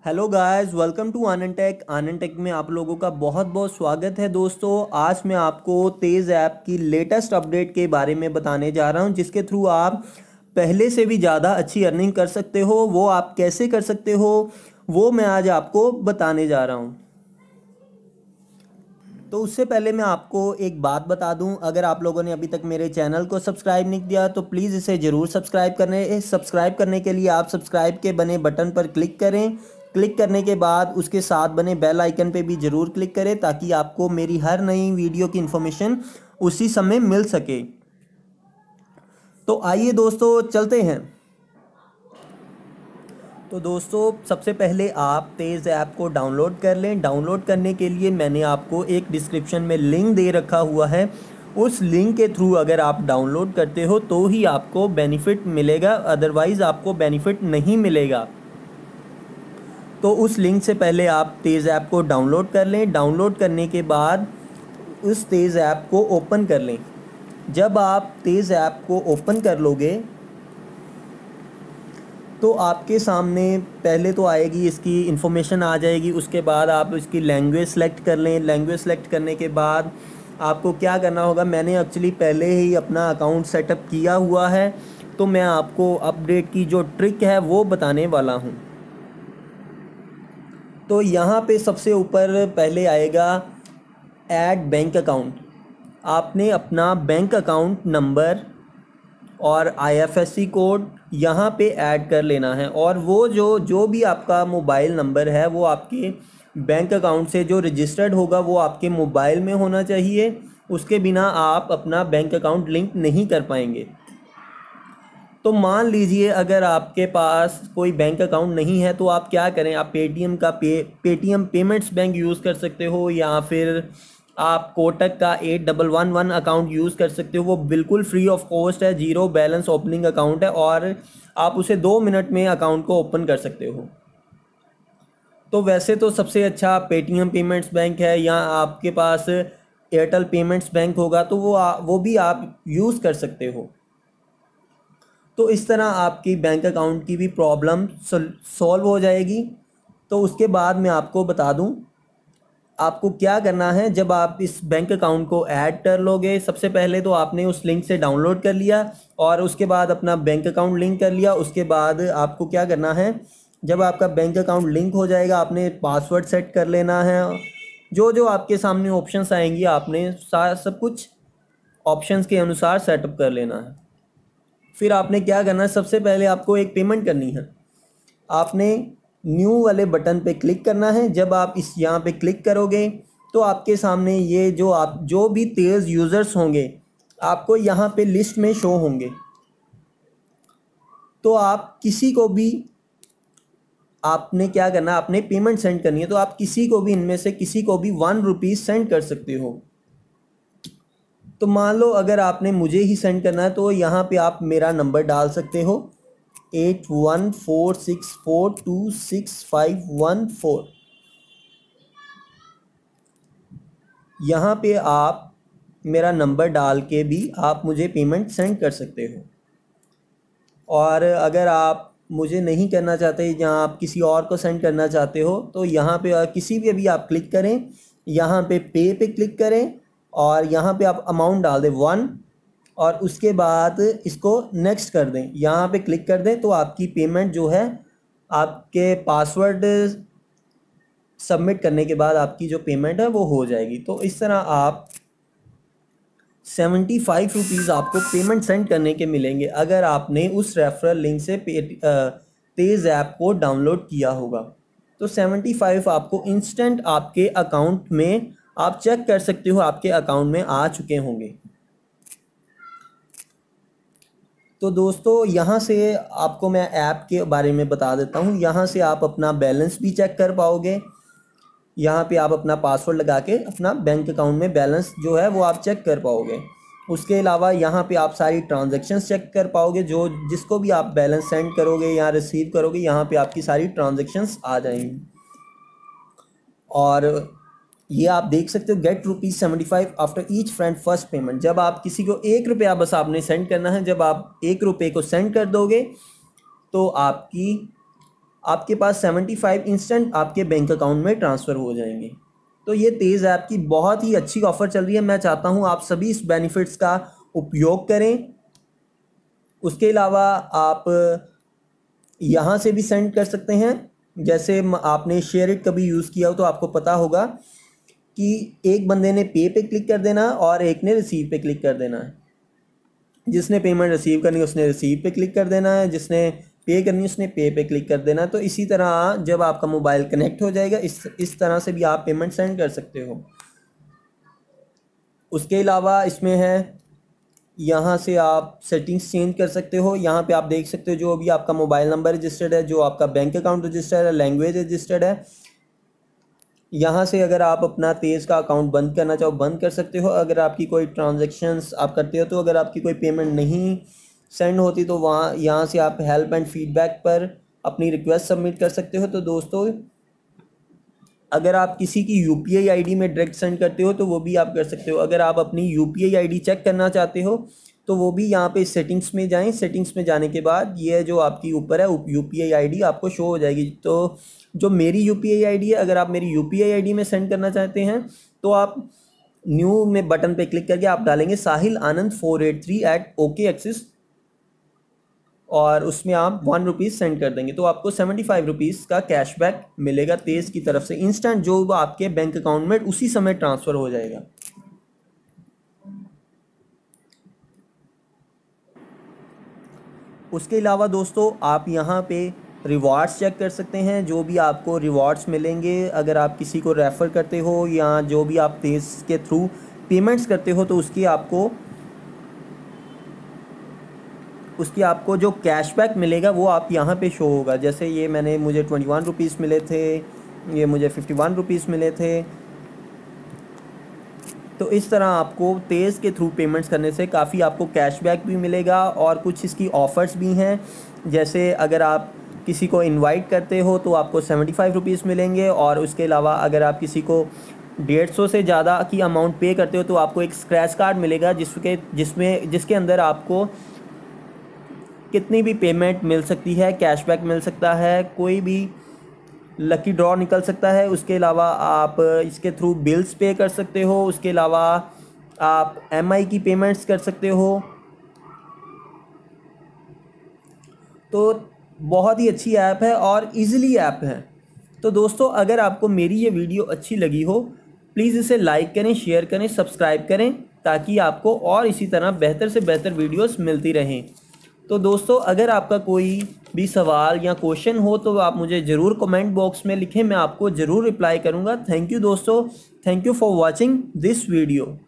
Hello guys, welcome to Anand tech. Anand tech में आप लोगों का बहुत बहुत स्वागत है। दोस्तों, आज मैं आपको तेज़ ऐप की लेटेस्ट अपडेट के बारे में बताने जा रहा हूं, जिसके थ्रू आप पहले से भी ज़्यादा अच्छी अर्निंग कर सकते हो। वो आप कैसे कर सकते हो वो मैं आज आपको बताने जा रहा हूं। तो उससे पहले मैं आपको एक बात बता दूं, अगर आप लोगों ने अभी तक मेरे चैनल को सब्सक्राइब नहीं किया तो प्लीज़ इसे ज़रूर सब्सक्राइब करने के लिए आप सब्सक्राइब के बने बटन पर क्लिक करें। क्लिक करने के बाद उसके साथ बने बेल आइकन पे भी ज़रूर क्लिक करें, ताकि आपको मेरी हर नई वीडियो की इन्फॉर्मेशन उसी समय मिल सके। तो आइए दोस्तों, चलते हैं। तो दोस्तों, सबसे पहले आप तेज़ ऐप को डाउनलोड कर लें। डाउनलोड करने के लिए मैंने आपको एक डिस्क्रिप्शन में लिंक दे रखा हुआ है। उस लिंक के थ्रू अगर आप डाउनलोड करते हो तो ही आपको बेनिफिट मिलेगा, अदरवाइज़ आपको बेनिफिट नहीं मिलेगा। तो उस लिंक से पहले आप तेज़ ऐप को डाउनलोड कर लें। डाउनलोड करने के बाद उस तेज़ ऐप को ओपन कर लें। जब आप तेज़ ऐप को ओपन कर लोगे तो आपके सामने पहले तो आएगी, इसकी इन्फॉर्मेशन आ जाएगी। उसके बाद आप इसकी लैंग्वेज सेलेक्ट कर लें। लैंग्वेज सेलेक्ट करने के बाद आपको क्या करना होगा, मैंने एक्चुअली पहले ही अपना अकाउंट सेटअप किया हुआ है, तो मैं आपको अपडेट की जो ट्रिक है वो बताने वाला हूँ। तो यहाँ पे सबसे ऊपर पहले आएगा ऐड बैंक अकाउंट। आपने अपना बैंक अकाउंट नंबर और आईएफएससी कोड यहाँ पे ऐड कर लेना है, और वो जो भी आपका मोबाइल नंबर है वो आपके बैंक अकाउंट से जो रजिस्टर्ड होगा वो आपके मोबाइल में होना चाहिए। उसके बिना आप अपना बैंक अकाउंट लिंक नहीं कर पाएंगे। तो मान लीजिए अगर आपके पास कोई बैंक अकाउंट नहीं है तो आप क्या करें, आप पेटीएम पेमेंट्स बैंक यूज़ कर सकते हो, या फिर आप कोटक का 8111 अकाउंट यूज़ कर सकते हो। वो बिल्कुल फ्री ऑफ कॉस्ट है, ज़ीरो बैलेंस ओपनिंग अकाउंट है, और आप उसे 2 मिनट में अकाउंट को ओपन कर सकते हो। तो वैसे तो सबसे अच्छा पेटीएम पेमेंट्स बैंक है, या आपके पास एयरटेल पेमेंट्स बैंक होगा तो वो भी आप यूज़ कर सकते हो। तो इस तरह आपकी बैंक अकाउंट की भी प्रॉब्लम सॉल्व हो जाएगी। तो उसके बाद मैं आपको बता दूं आपको क्या करना है। जब आप इस बैंक अकाउंट को ऐड कर लोगे, सबसे पहले तो आपने उस लिंक से डाउनलोड कर लिया और उसके बाद अपना बैंक अकाउंट लिंक कर लिया। उसके बाद आपको क्या करना है, जब आपका बैंक अकाउंट लिंक हो जाएगा आपने पासवर्ड सेट कर लेना है। जो जो आपके सामने ऑप्शंस आएंगी आपने सब कुछ ऑप्शंस के अनुसार सेटअप कर लेना है। फिर आपने क्या करना है, सबसे पहले आपको एक पेमेंट करनी है। आपने न्यू वाले बटन पे क्लिक करना है। जब आप यहाँ पे क्लिक करोगे तो आपके सामने ये जो भी तेज़ यूज़र्स होंगे आपको यहाँ पे लिस्ट में शो होंगे। तो आप किसी को भी, आपने क्या करना है, आपने पेमेंट सेंड करनी है तो आप किसी को भी, इनमें से किसी को भी 1 रुपीज़ सेंड कर सकते हो। तो मान लो अगर आपने मुझे ही सेंड करना है तो यहाँ पे आप मेरा नंबर डाल सकते हो 8146426514। यहाँ पे आप मेरा नंबर डाल के भी आप मुझे पेमेंट सेंड कर सकते हो। और अगर आप मुझे नहीं करना चाहते, जहाँ आप किसी और को सेंड करना चाहते हो, तो यहाँ पे किसी भी अभी आप क्लिक करें, यहाँ पे पे क्लिक करें और यहाँ पे आप अमाउंट डाल दें 1, और उसके बाद इसको नेक्स्ट कर दें। यहाँ पे क्लिक कर दें तो आपकी पेमेंट जो है, आपके पासवर्ड सबमिट करने के बाद आपकी जो पेमेंट है वो हो जाएगी। तो इस तरह आप 75 रुपीज़ आपको पेमेंट सेंड करने के मिलेंगे अगर आपने उस रेफरल लिंक से तेज़ ऐप को डाउनलोड किया होगा। तो 75 आपको इंस्टेंट आपके अकाउंट में, आप चेक कर सकते हो, आपके अकाउंट में आ चुके होंगे। तो दोस्तों, यहाँ से आपको मैं ऐप के बारे में बता देता हूँ। यहाँ से आप अपना बैलेंस भी चेक कर पाओगे। यहाँ पे आप अपना पासवर्ड लगा के अपना बैंक अकाउंट में बैलेंस जो है वो आप चेक कर पाओगे। उसके अलावा यहाँ पे आप सारी ट्रांजैक्शंस चेक कर पाओगे। जिसको भी आप बैलेंस सेंड करोगे या रिसीव करोगे, यहाँ पे आपकी सारी ट्रांजैक्शंस आ जाएंगी। और ये आप देख सकते हो, get ₹75 after each friend first payment. जब आप किसी को 1 रुपया बस आपने सेंड करना है, जब आप 1 रुपये को सेंड कर दोगे तो आपके पास 75 इंस्टेंट आपके बैंक अकाउंट में ट्रांसफ़र हो जाएंगे। तो ये तेज़ ऐप की बहुत ही अच्छी ऑफ़र चल रही है। मैं चाहता हूँ आप सभी इस बेनिफिट्स का उपयोग करें। उसके अलावा आप यहाँ से भी सेंड कर सकते हैं। जैसे आपने शेयर इट कभी यूज़ किया हो तो आपको पता होगा कि एक बंदे ने पे क्लिक कर देना और एक ने रिसीव पे क्लिक कर देना है। जिसने पेमेंट रिसीव करनी है उसने रिसीव पे क्लिक कर देना है, जिसने पे करनी है उसने पे क्लिक कर देना है। तो इसी तरह जब आपका मोबाइल कनेक्ट हो जाएगा इस तरह से भी आप पेमेंट सेंड कर सकते हो। उसके अलावा इसमें है, यहाँ से आप सेटिंग्स चेंज कर सकते हो। यहाँ पे आप देख सकते हो जो भी आपका मोबाइल नंबर रजिस्टर्ड है, जो आपका बैंक अकाउंट रजिस्टर्ड है, लैंग्वेज रजिस्टर्ड है। यहाँ से अगर आप अपना तेज़ का अकाउंट बंद करना चाहो बंद कर सकते हो। अगर आपकी कोई ट्रांजैक्शंस आप करते हो तो अगर आपकी कोई पेमेंट नहीं सेंड होती तो यहाँ से आप हेल्प एंड फीडबैक पर अपनी रिक्वेस्ट सबमिट कर सकते हो। तो दोस्तों, अगर आप किसी की UPI ID में डायरेक्ट सेंड करते हो तो वो भी आप कर सकते हो। अगर आप अपनी UPI ID चेक करना चाहते हो तो वो भी यहाँ पे सेटिंग्स में जाएं। सेटिंग्स में जाने के बाद ये जो आपकी ऊपर है UPI ID आपको शो हो जाएगी। तो जो मेरी UPI ID है, अगर आप मेरी UPI ID में सेंड करना चाहते हैं तो आप न्यू में बटन पे क्लिक करके आप डालेंगे साहिल आनंद 483 @OKAxis और उसमें आप ₹1 सेंड कर देंगे तो आपको ₹75 का कैशबैक मिलेगा तेज़ की तरफ से, इंस्टेंट, जो आपके बैंक अकाउंट में उसी समय ट्रांसफ़र हो जाएगा। उसके अलावा दोस्तों, आप यहाँ पे रिवार्ड्स चेक कर सकते हैं। जो भी आपको रिवार्ड्स मिलेंगे अगर आप किसी को रेफ़र करते हो या जो भी आप तेज़ के थ्रू पेमेंट्स करते हो तो उसकी आपको जो कैशबैक मिलेगा वो आप यहाँ पे शो होगा। जैसे ये मुझे ₹21 मिले थे, ये मुझे ₹51 मिले थे। तो इस तरह आपको तेज़ के थ्रू पेमेंट्स करने से काफ़ी आपको कैशबैक भी मिलेगा और कुछ इसकी ऑफ़र्स भी हैं। जैसे अगर आप किसी को इनवाइट करते हो तो आपको ₹75 मिलेंगे और उसके अलावा अगर आप किसी को 150 से ज़्यादा की अमाउंट पे करते हो तो आपको एक स्क्रैच कार्ड मिलेगा जिसके अंदर आपको कितनी भी पेमेंट मिल सकती है, कैशबैक मिल सकता है, कोई भी लकी ड्रॉ निकल सकता है। उसके अलावा आप इसके थ्रू बिल्स पे कर सकते हो। उसके अलावा आप MI की पेमेंट्स कर सकते हो। तो बहुत ही अच्छी ऐप है और इजीली ऐप है। तो दोस्तों, अगर आपको मेरी ये वीडियो अच्छी लगी हो प्लीज़ इसे लाइक करें, शेयर करें, सब्सक्राइब करें ताकि आपको और इसी तरह बेहतर से बेहतर वीडियोस मिलती रहें। तो दोस्तों, अगर आपका कोई भी सवाल या क्वेश्चन हो तो आप मुझे ज़रूर कमेंट बॉक्स में लिखें, मैं आपको ज़रूर रिप्लाई करूँगा। थैंक यू दोस्तों, thank you for watching this video.